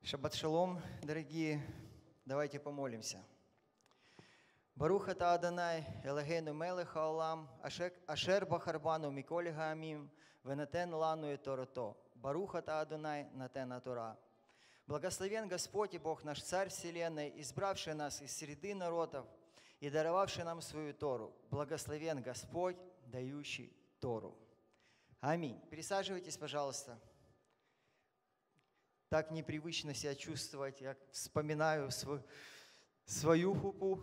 Шаббат шалом, дорогие, давайте помолимся. Барух ата Адонай, Элогейну мелех хаолам, ашер бахарбану миколь гаамим, венатен лану и торото. Барух ата Адонай, натена Тора. Благословен Господь и Бог наш Царь Вселенной, избравший нас из среды народов и даровавший нам свою Тору. Благословен Господь, дающий Тору. Аминь. Присаживайтесь, пожалуйста. Так непривычно себя чувствовать. Я вспоминаю свою хупу.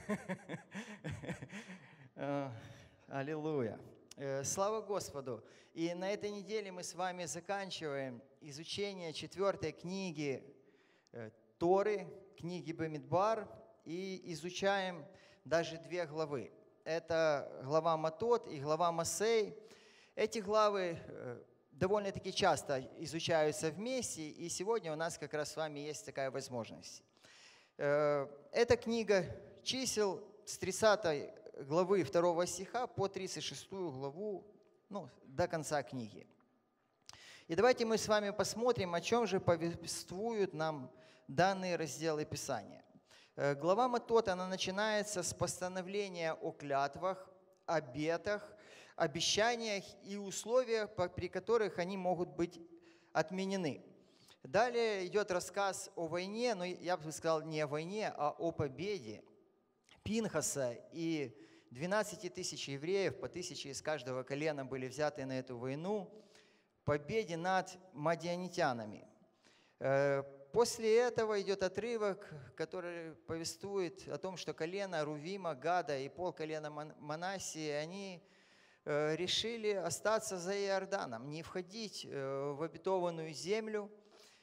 Аллилуйя. Слава Господу. И на этой неделе мы с вами заканчиваем изучение 4 книги Торы, книги Бамидбар, и изучаем даже 2 главы. Это глава Матот и глава Масей. Эти главы довольно-таки часто изучаются вместе, и сегодня у нас как раз с вами есть такая возможность. Эта книга чисел с 30 главы 2 стиха по 36 главу, до конца книги. И давайте мы с вами посмотрим, о чем же повествуют нам данные разделы Писания. Глава Матот, она начинается с постановления о клятвах, обетах, обещаниях и условиях, при которых они могут быть отменены. Далее идет рассказ о войне, но я бы сказал не о войне, а о победе Пинхаса, и 12 тысяч евреев, по 1000 из каждого колена были взяты на эту войну, победе над мадианитянами. После этого идет отрывок, который повествует о том, что колено Рувима, Гада и полколена Манассии, они решили остаться за Иорданом, не входить в обетованную землю.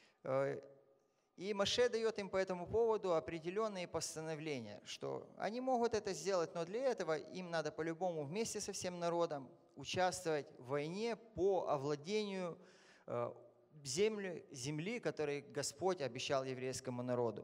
И Моше дает им по этому поводу определенные постановления, что они могут это сделать, но для этого им надо по-любому вместе со всем народом участвовать в войне по овладению земли, которую Господь обещал еврейскому народу.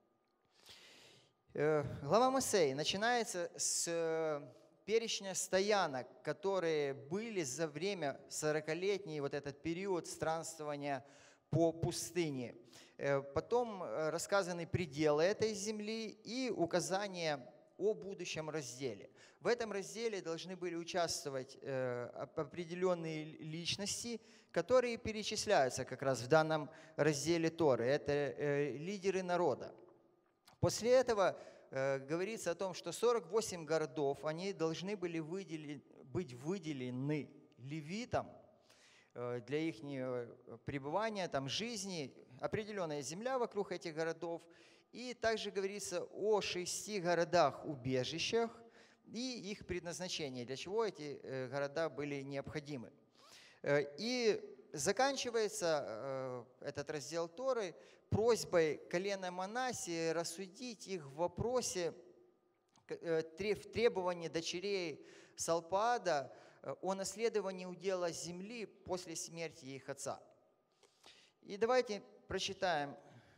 Глава Масей начинается с перечня стоянок, которые были за время 40-летний вот этот период странствования по пустыне. Потом рассказаны пределы этой земли и указания о будущем разделе. В этом разделе должны были участвовать определенные личности, которые перечисляются как раз в данном разделе Торы. Это лидеры народа. После этого говорится о том, что 48 городов, они должны были быть выделены левитам для их пребывания, там, жизни, определенная земля вокруг этих городов. И также говорится о 6 городах-убежищах и их предназначении, для чего эти города были необходимы. И заканчивается этот раздел Торы просьбой колена Манассии рассудить их в вопросе требований дочерей Салпаада о наследовании удела земли после смерти их отца. И давайте прочитаем,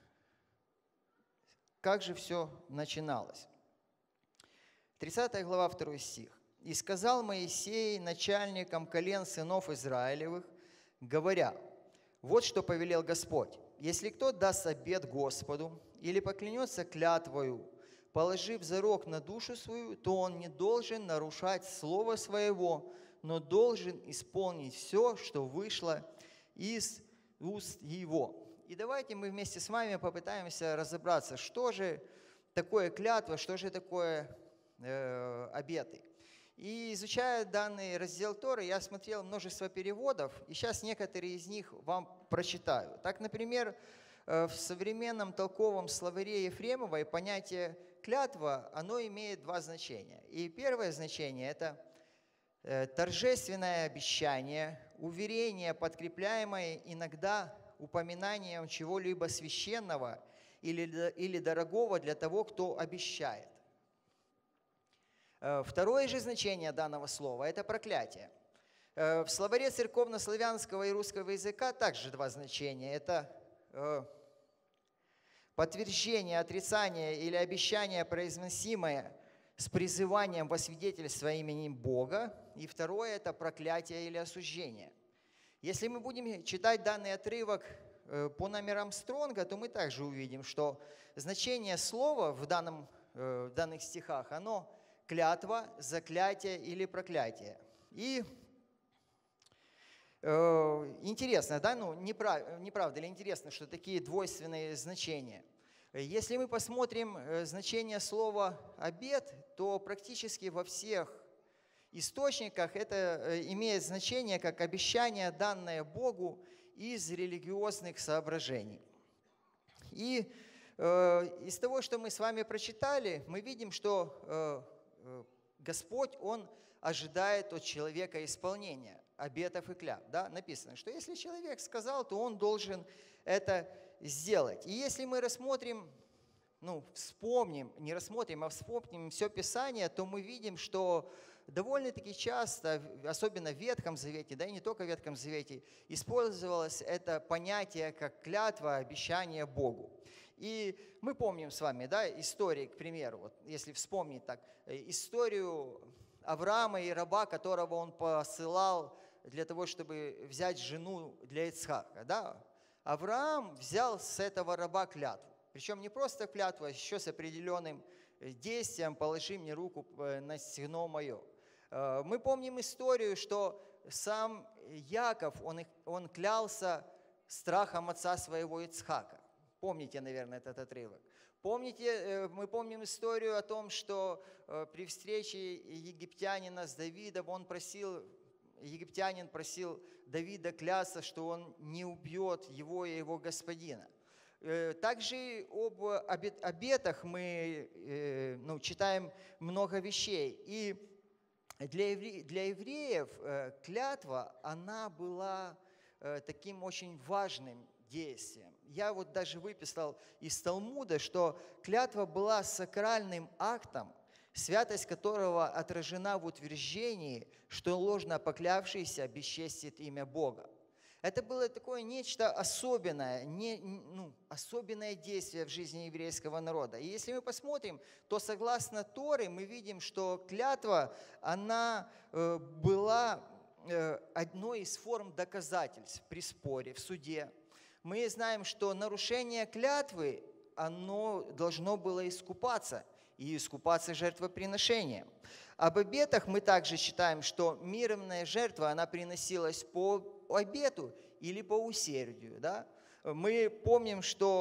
как же все начиналось. 30 глава, 2 стих. «И сказал Моисей начальникам колен сынов Израилевых, говоря, вот что повелел Господь. Если кто даст обет Господу или поклянется клятвою, положив зарок на душу свою, то он не должен нарушать слово своего, но должен исполнить все, что вышло из уст его». И давайте мы вместе с вами попытаемся разобраться, что же такое клятва, что же такое обеты. И изучая данный раздел Торы, я смотрел множество переводов, и сейчас некоторые из них вам прочитаю. Так, например, в современном толковом словаре Ефремовой понятие клятва, оно имеет 2 значения. И первое значение – это торжественное обещание, уверение, подкрепляемое иногда упоминанием чего-либо священного или дорогого для того, кто обещает. Второе же значение данного слова – это проклятие. В словаре церковно-славянского и русского языка также 2 значения. Это подтверждение, отрицание или обещание, произносимое с призыванием во свидетельство именем Бога. И второе – это проклятие или осуждение. Если мы будем читать данный отрывок по номерам Стронга, то мы также увидим, что значение слова в данных стихах, оно клятва, заклятие или проклятие. И интересно, да, не правда ли интересно, что такие двойственные значения? Если мы посмотрим значение слова «обет», то практически во всех источниках это имеет значение как обещание, данное Богу из религиозных соображений. И из того, что мы с вами прочитали, мы видим, что Господь, Он ожидает от человека исполнения обетов и клятв. Да? Написано, что если человек сказал, то он должен это сделать. И если мы рассмотрим, вспомним все Писание, то мы видим, что довольно-таки часто, особенно в Ветхом Завете, да и не только в Ветхом Завете, использовалось это понятие как клятва, обещание Богу. И мы помним с вами, да, истории, к примеру, вот если вспомнить так, историю Авраама и раба, которого он посылал для того, чтобы взять жену для Ицхака. Да? Авраам взял с этого раба клятву. Причем не просто клятву, а еще с определенным действием «положи мне руку на стегно мое». Мы помним историю, что сам Яков, он клялся страхом отца своего Ицхака. Помните, наверное, этот отрывок. Мы помним историю о том, что при встрече египтянина с Давидом египтянин просил Давида клясться, что он не убьет его и его господина. Также об обетах мы читаем много вещей. И для евреев клятва, она была таким очень важным действием. Я вот даже выписал из Талмуда, что клятва была сакральным актом, святость которого отражена в утверждении, что ложно поклявшийся обесчестит имя Бога. Это было такое нечто особенное, особенное действие в жизни еврейского народа. И если мы посмотрим, то согласно Торе мы видим, что клятва, она была одной из форм доказательств при споре, в суде. Мы знаем, что нарушение клятвы, оно должно было искупаться, и искупаться жертвоприношением. Об обетах мы также читаем, что мирная жертва, она приносилась по обету или по усердию. Да? Мы помним,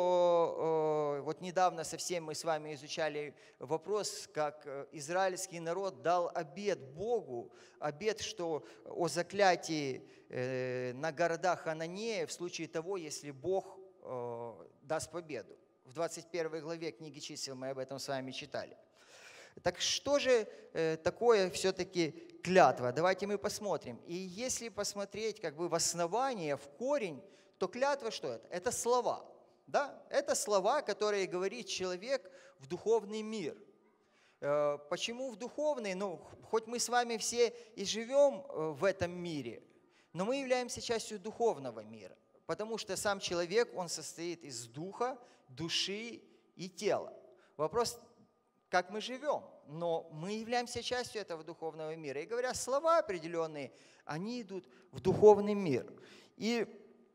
что вот недавно совсем мы с вами изучали вопрос, как израильский народ дал обет Богу, обет, что о заклятии на городах Хананея в случае того, если Бог даст победу. В 21 главе книги чисел мы об этом с вами читали. Так что же такое все-таки клятва? Давайте мы посмотрим. И если посмотреть в основание, в корень, то клятва что это? Это слова. Да? Это слова, которые говорит человек в духовный мир. Почему в духовный? Хоть мы с вами все и живем в этом мире, но мы являемся частью духовного мира. Потому что сам человек, он состоит из духа, души и тела. Вопрос, как мы живем, но мы являемся частью этого духовного мира. И говоря слова определенные, они идут в духовный мир. И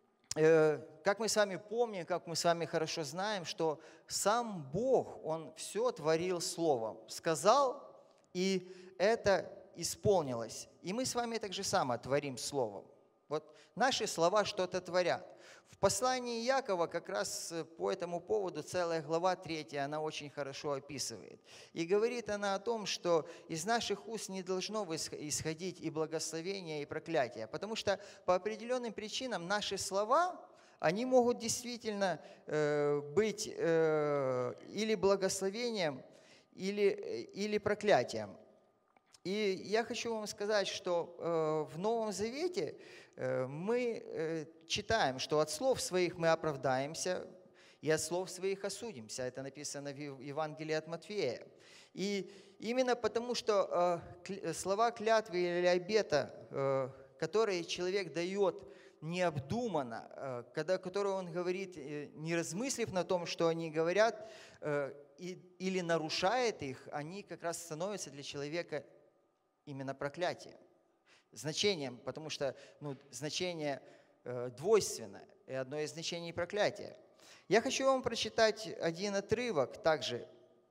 как мы с вами помним, как мы с вами хорошо знаем, что сам Бог, Он все творил Словом. Сказал, и это исполнилось. И мы с вами так же само творим Словом. Вот наши слова что-то творят. В послании Якова как раз по этому поводу целая глава 3, она очень хорошо описывает. И говорит она о том, что из наших уст не должно исходить и благословение, и проклятие. Потому что по определенным причинам наши слова, они могут действительно быть или благословением, или проклятием. И я хочу вам сказать, что в Новом Завете мы читаем, что от слов своих мы оправдаемся, и от слов своих осудимся. Это написано в Евангелии от Матфея. И именно потому, что слова клятвы или обета, которые человек дает необдуманно, которые он говорит, не размыслив на том, что они говорят, или нарушает их, они как раз становятся для человека именно проклятием, значением, потому что значение двойственное и одно из значений проклятия. Я хочу вам прочитать один отрывок также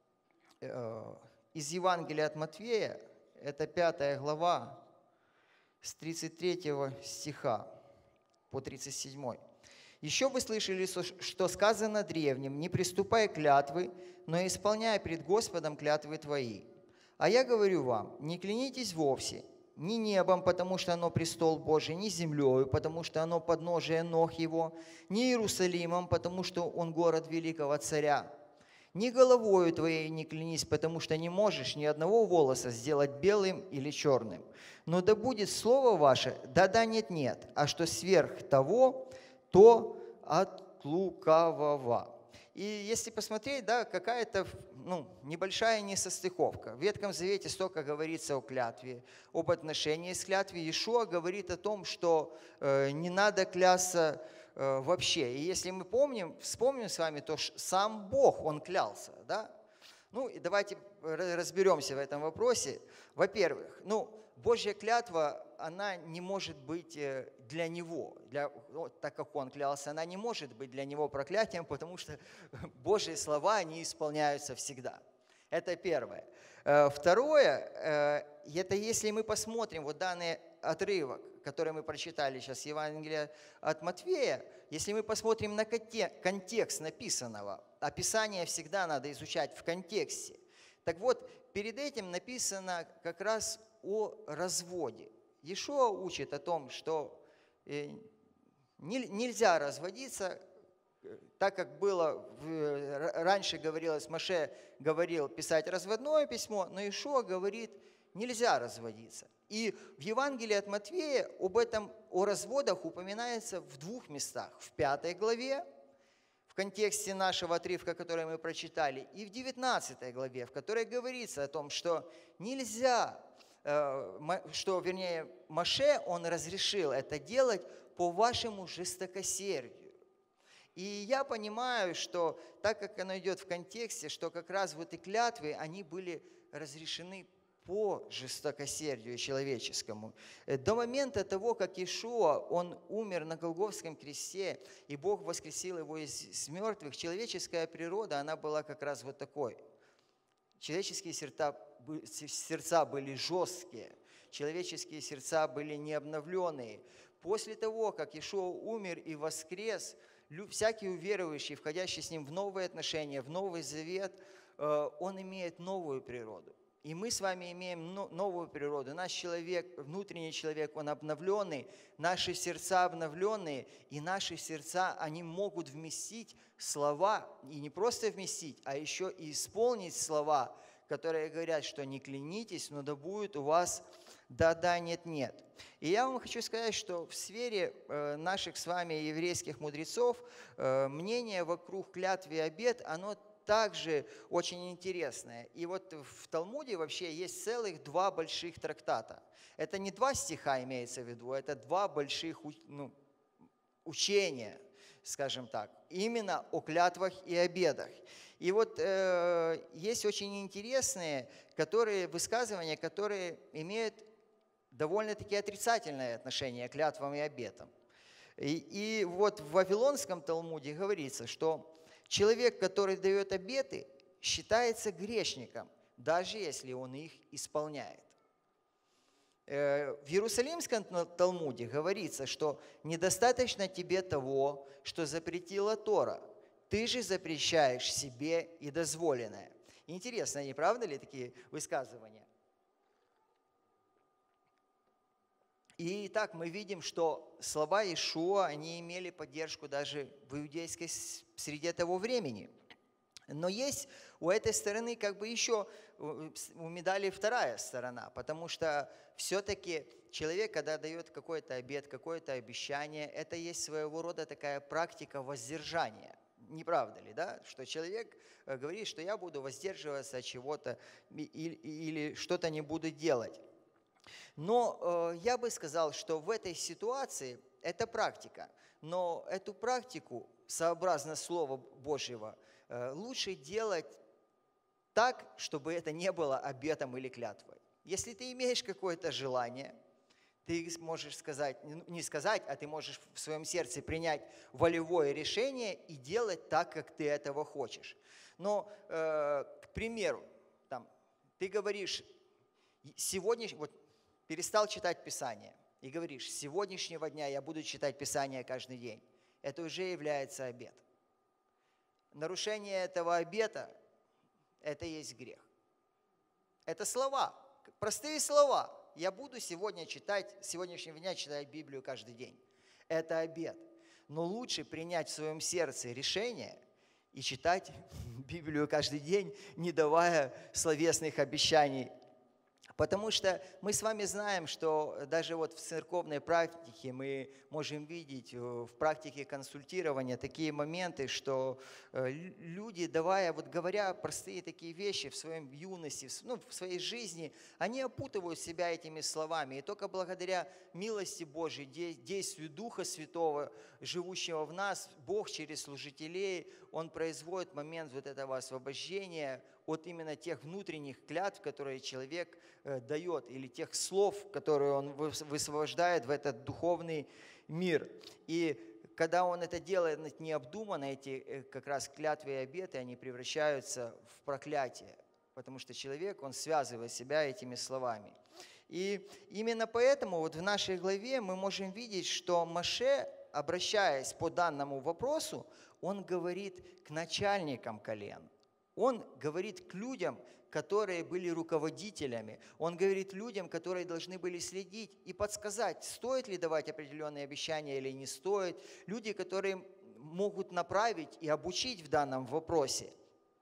из Евангелия от Матфея, это 5 глава, с 33 стиха по 37. «Еще вы слышали, что сказано древним: не приступай клятвы, но исполняй пред Господом клятвы твои. А я говорю вам, не клянитесь вовсе, ни небом, потому что оно престол Божий, ни землею, потому что оно подножие ног его, ни Иерусалимом, потому что он город великого царя. Ни головою твоей не клянись, потому что не можешь ни одного волоса сделать белым или черным. Но да будет слово ваше, да-да, нет-нет, а что сверх того, то от лукавого». И если посмотреть, да, какая-то небольшая несостыковка. В Ветхом Завете столько говорится о клятве, об отношении с клятвой. Иешуа говорит о том, что не надо клясться вообще. И если мы вспомним с вами, то сам Бог, Он клялся. Да? И давайте разберемся в этом вопросе. Во-первых, Божья клятва, она не может быть для Него, так как Он клялся, она не может быть для Него проклятием, потому что Божьи слова, они исполняются всегда. Это первое. Второе, это если мы посмотрим вот данный отрывок, который мы прочитали сейчас, Евангелие от Матфея, если мы посмотрим на контекст написанного, а Писание всегда надо изучать в контексте. Так вот, перед этим написано как раз о разводе. Иешуа учит о том, что нельзя разводиться, так как было раньше говорилось, Моше говорил писать разводное письмо, но Иешуа говорит, нельзя разводиться. И в Евангелии от Матфея о разводах упоминается в 2 местах. В 5 главе, в контексте нашего отрывка, который мы прочитали, и в 19 главе, в которой говорится о том, что нельзя, Моше, он разрешил это делать по вашему жестокосердию. И я понимаю, что так как оно идет в контексте, что как раз вот и клятвы, они были разрешены по жестокосердию человеческому. До момента того, как Иешуа, он умер на Голгофском кресте, и Бог воскресил его из мертвых, человеческая природа, она была как раз вот такой. Человеческие сердца были жесткие, человеческие сердца были необновленные. После того, как Иешуа умер и воскрес, всякий уверующий, входящий с Ним в новые отношения, в Новый Завет, он имеет новую природу. И мы с вами имеем новую природу. Наш человек, внутренний человек, он обновленный, наши сердца обновленные, и наши сердца, они могут вместить слова, и не просто вместить, а еще и исполнить слова, которые говорят, что не клянитесь, но да будет у вас да-да, нет-нет. И я вам хочу сказать, что в сфере наших с вами еврейских мудрецов мнение вокруг клятвы и обет, оно также очень интересное. И вот в Талмуде вообще есть целых 2 больших трактата. Это не 2 стиха имеется в виду, это 2 больших учения, скажем так, именно о клятвах и обетах. И вот есть очень интересные высказывания, которые имеют довольно-таки отрицательное отношение к клятвам и обетам. И вот в Вавилонском Талмуде говорится, что человек, который дает обеты, считается грешником, даже если он их исполняет. В Иерусалимском Талмуде говорится, что недостаточно тебе того, что запретила Тора, ты же запрещаешь себе и дозволенное. Интересно, не правда ли такие высказывания? И так мы видим, что слова Иешуа, они имели поддержку даже в иудейской среде того времени. Но есть у этой стороны еще у медали вторая сторона, потому что все-таки человек, когда дает какой-то обет, какое-то обещание, это есть своего рода такая практика воздержания. Не правда ли, да? Что человек говорит, что я буду воздерживаться от чего-то или что-то не буду делать. Но я бы сказал, что в этой ситуации это практика. Но эту практику, сообразно Слова Божьего, лучше делать так, чтобы это не было обетом или клятвой. Если ты имеешь какое-то желание, ты можешь сказать, не сказать, а ты можешь в своем сердце принять волевое решение и делать так, как ты этого хочешь. Но, к примеру, там, ты говоришь, сегодня, вот, перестал читать Писание, и говоришь, с сегодняшнего дня я буду читать Писание каждый день. Это уже является обет. Нарушение этого обета – это есть грех. Это слова, простые слова. Я буду сегодня читать, с сегодняшнего дня читать Библию каждый день. Это обет. Но лучше принять в своем сердце решение и читать Библию каждый день, не давая словесных обещаний. Потому что мы с вами знаем, что даже вот в церковной практике мы можем видеть в практике консультирования такие моменты, что люди, давая, вот говоря простые такие вещи в своем юности, в своей жизни, они опутывают себя этими словами. И только благодаря милости Божьей, действию Духа Святого, живущего в нас, Бог через служителей, Он производит момент вот этого освобождения от именно тех внутренних клятв, которые человек дает, или тех слов, которые он высвобождает в этот духовный мир. И когда он это делает необдуманно, эти как раз клятвы и обеты, они превращаются в проклятие, потому что человек, он связывает себя этими словами. И именно поэтому вот в нашей главе мы можем видеть, что Моше, обращаясь по данному вопросу, он говорит к начальникам колен. Он говорит к людям, которые были руководителями. Он говорит людям, которые должны были следить и подсказать, стоит ли давать определенные обещания или не стоит. Люди, которые могут направить и обучить в данном вопросе.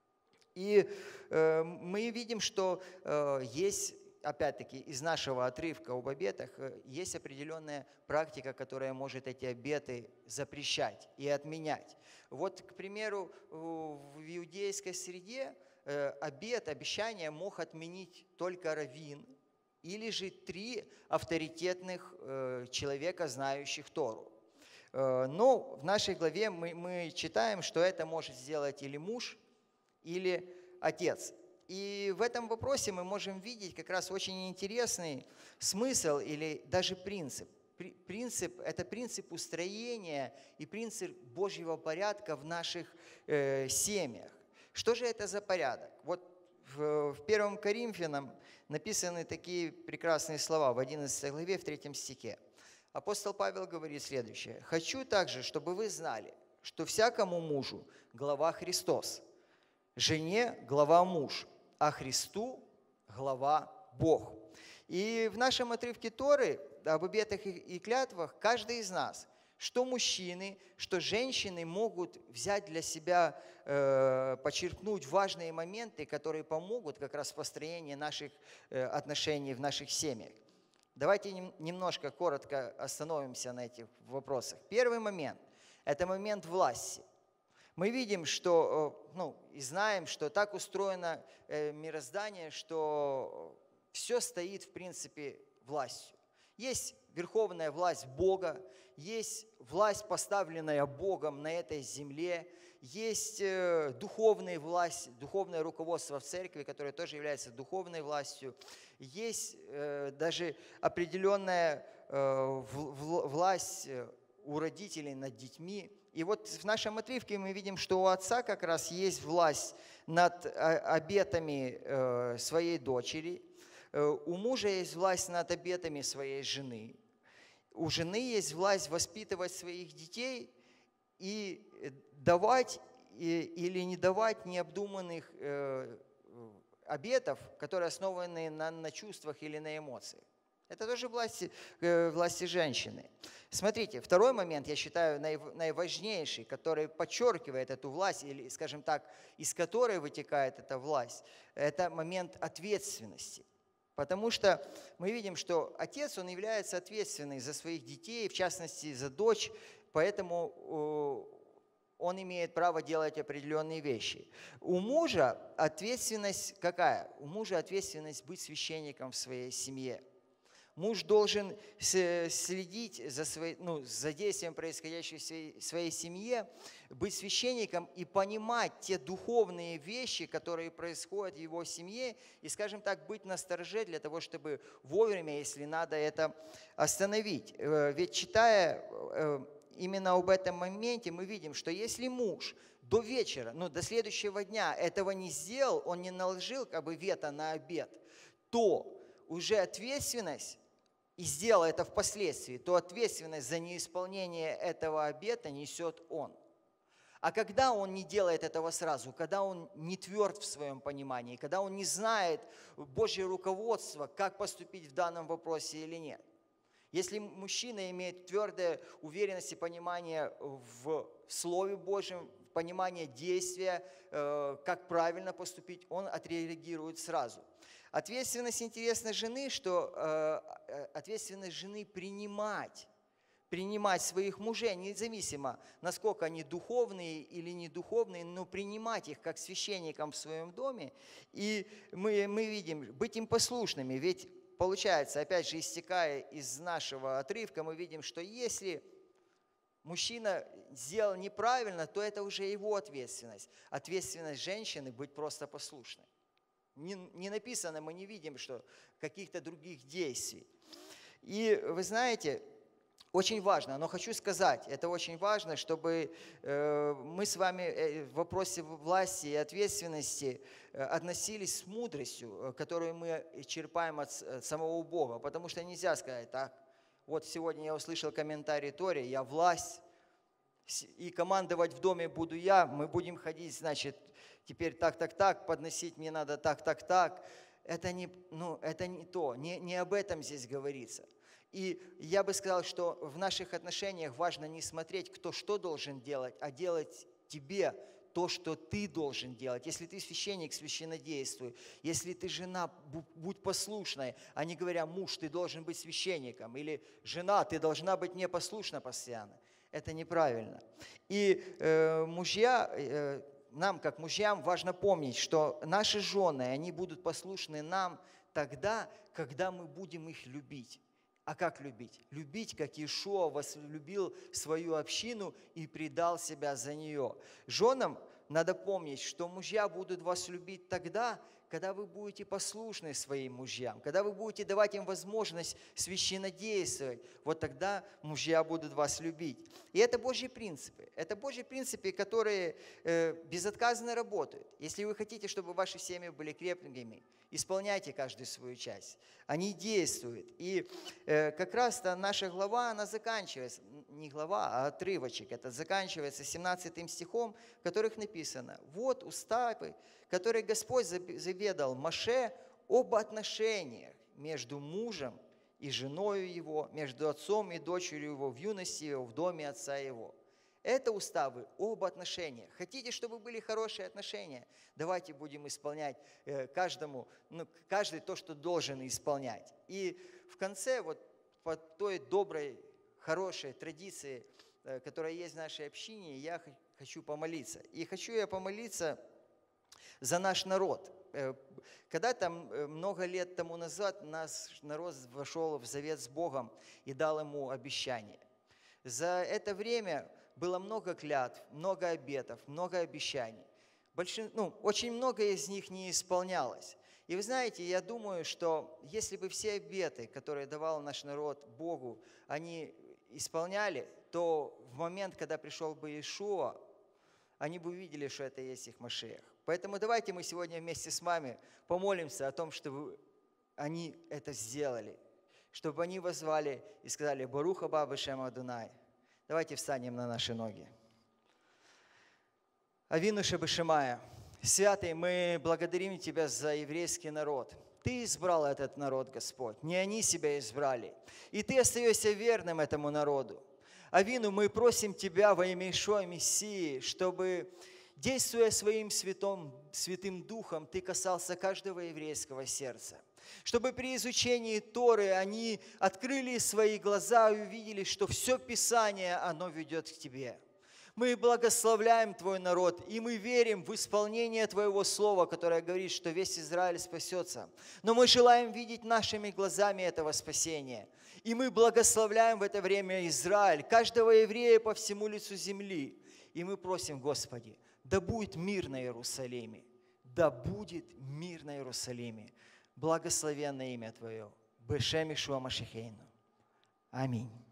И мы видим, что есть, опять-таки, из нашего отрывка об обетах, есть определенная практика, которая может эти обеты запрещать и отменять. Вот, к примеру, в иудейской среде обещание мог отменить только раввин или же 3 авторитетных человека, знающих Тору. Но в нашей главе мы читаем, что это может сделать или муж, или отец. И в этом вопросе мы можем видеть как раз очень интересный смысл или даже принцип. Принцип – это принцип устроения и принцип Божьего порядка в наших семьях. Что же это за порядок? Вот в 1 Коринфянам написаны такие прекрасные слова в 11 главе, в 3 стихе. Апостол Павел говорит следующее. «Хочу также, чтобы вы знали, что всякому мужу глава Христос, жене глава муж, а Христу глава Бог». И в нашем отрывке Торы об обетах и клятвах каждый из нас, что мужчины, что женщины, могут взять для себя, почерпнуть важные моменты, которые помогут как раз в построении наших отношений в наших семьях. Давайте немножко коротко остановимся на этих вопросах. Первый момент – это момент власти. Мы видим, что, и знаем, что так устроено мироздание, что все стоит, в принципе, властью. Есть верховная власть Бога, есть власть, поставленная Богом на этой земле, есть духовная власть, духовное руководство в церкви, которое тоже является духовной властью, есть даже определенная власть у родителей над детьми. И вот в нашем отрывке мы видим, что у отца как раз есть власть над обетами своей дочери, у мужа есть власть над обетами своей жены, у жены есть власть воспитывать своих детей и давать или не давать необдуманных обетов, которые основаны на чувствах или на эмоциях. Это тоже власти женщины. Смотрите, второй момент, я считаю, наиважнейший, который подчеркивает эту власть, или, скажем так, из которой вытекает эта власть, это момент ответственности. Потому что мы видим, что отец, он является ответственным за своих детей, в частности, за дочь, поэтому он имеет право делать определенные вещи. У мужа ответственность какая? У мужа ответственность быть священником в своей семье. Муж должен следить за действием, происходящим в своей семье, быть священником и понимать те духовные вещи, которые происходят в его семье, и, скажем так, быть настороже для того, чтобы вовремя, если надо, это остановить. Ведь читая именно об этом моменте, мы видим, что если муж до вечера, до следующего дня этого не сделал, он не наложил вето на обед, то уже ответственность, и сделал это впоследствии, то ответственность за неисполнение этого обета несет он. А когда он не делает этого сразу, когда он не тверд в своем понимании, когда он не знает Божье руководство, как поступить в данном вопросе или нет. Если мужчина имеет твердую уверенность и понимание в Слове Божьем, понимание действия, как правильно поступить, он отреагирует сразу. Ответственность, интересно, жены, что ответственность жены принимать своих мужей, независимо, насколько они духовные или не духовные, но принимать их как священникам в своем доме. И мы видим, быть им послушными. Ведь получается, опять же, истекая из нашего отрывка, мы видим, что если мужчина сделал неправильно, то это уже его ответственность. Ответственность женщины быть просто послушной. Не написано, мы не видим, что каких-то других действий. И вы знаете, очень важно, но хочу сказать, это очень важно, чтобы мы с вами в вопросе власти и ответственности относились с мудростью, которую мы черпаем от самого Бога. Потому что нельзя сказать так, вот сегодня я услышал комментарий Тори, я власть, и командовать в доме буду я, мы будем ходить, значит, теперь так, подносить мне надо так. Это не то, не об этом здесь говорится. И я бы сказал, что в наших отношениях важно не смотреть, кто что должен делать, а делать тебе то, что ты должен делать. Если ты священник, священнодействуй. Если ты жена, будь послушной, а не говоря, муж, ты должен быть священником. Или жена, ты должна быть мне послушна постоянно. Это неправильно. И мужья... Нам, как мужьям, важно помнить, что наши жены, они будут послушны нам тогда, когда мы будем их любить. А как любить? Любить, как Иешуа возлюбил свою общину и предал себя за нее. Женам надо помнить, что мужья будут вас любить тогда, когда вы будете послушны своим мужьям, когда вы будете давать им возможность священнодействовать, вот тогда мужья будут вас любить. И это Божьи принципы. Это Божьи принципы, которые безотказно работают. Если вы хотите, чтобы ваши семьи были крепкими, исполняйте каждую свою часть. Они действуют. И как раз-то наша глава, она заканчивается, не глава, а отрывочек, это заканчивается 17 стихом, в которых написано: «Вот уставы, которые Господь заведал Моше об отношениях между мужем и женою его, между отцом и дочерью его в юности его, в доме отца его». Это уставы об отношениях. Хотите, чтобы были хорошие отношения? Давайте будем исполнять каждый то, что должен исполнять. И в конце, вот по той доброй, хорошей традиции, которая есть в нашей общине, я хочу помолиться. И хочу я помолиться за наш народ. Когда-то, много лет тому назад, наш народ вошел в завет с Богом и дал ему обещание. За это время было много клятв, много обетов, много обещаний. Очень много из них не исполнялось. И вы знаете, я думаю, что если бы все обеты, которые давал наш народ Богу, они исполняли, то в момент, когда пришел бы Иешуа, они бы увидели, что это есть их Машиах. Поэтому давайте мы сегодня вместе с вами помолимся о том, чтобы они это сделали, чтобы они воззвали и сказали: «Барух аба бешем Адонай». Давайте встанем на наши ноги. Авину Шебешемая, Святый, мы благодарим Тебя за еврейский народ. Ты избрал этот народ, Господь, не они себя избрали. И Ты остаешься верным этому народу. Авину, мы просим Тебя во имя Иешуа Мессии, чтобы, действуя своим Святым Духом, Ты касался каждого еврейского сердца. Чтобы при изучении Торы они открыли свои глаза и увидели, что все Писание, оно ведет к Тебе. Мы благословляем Твой народ, и мы верим в исполнение Твоего слова, которое говорит, что весь Израиль спасется. Но мы желаем видеть нашими глазами этого спасения. И мы благословляем в это время Израиль, каждого еврея по всему лицу земли. И мы просим, Господи, да будет мир на Иерусалиме, да будет мир на Иерусалиме. Благословенное имя Твое. Бешем Ишуа Машихейну. Аминь.